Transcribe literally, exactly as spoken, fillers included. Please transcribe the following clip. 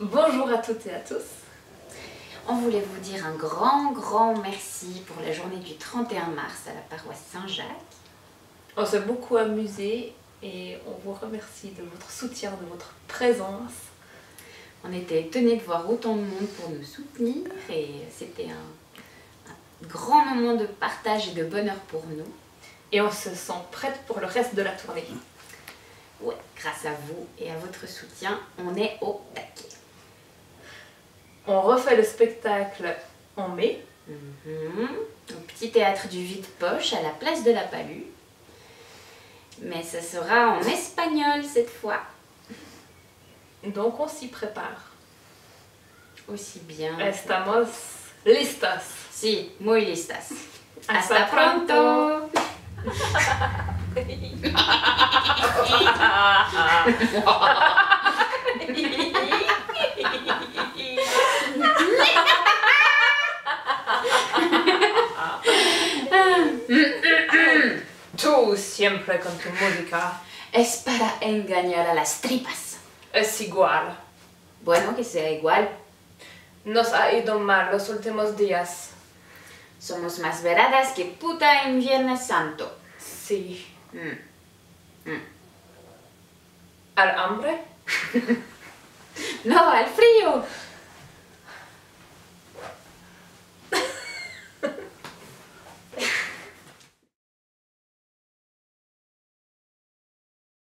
Bonjour à toutes et à tous. On voulait vous dire un grand, grand merci pour la journée du trente et un mars à la paroisse Saint-Jacques. On s'est beaucoup amusé et on vous remercie de votre soutien, de votre présence. On était étonnés de voir autant de monde pour nous soutenir et c'était un, un grand moment de partage et de bonheur pour nous. Et on se sent prête pour le reste de la tournée. Ouais, grâce à vous et à votre soutien, on est au taquet. On refait le spectacle en mai. Mmh, au petit théâtre du Vide-Poche à la place de la Palue. Mais ça sera en espagnol cette fois. Donc on s'y prépare. Aussi bien. Estamos listas. Si, muy listas. Hasta, Hasta pronto. Tú siempre con tu música. Es para engañar a las tripas. Es igual. Bueno, que sea igual. Nos ha ido mal los últimos días. Somos más veradas que puta en Viernes Santo. Sí. Mm. Mm. ¿Al hambre? No, al frío.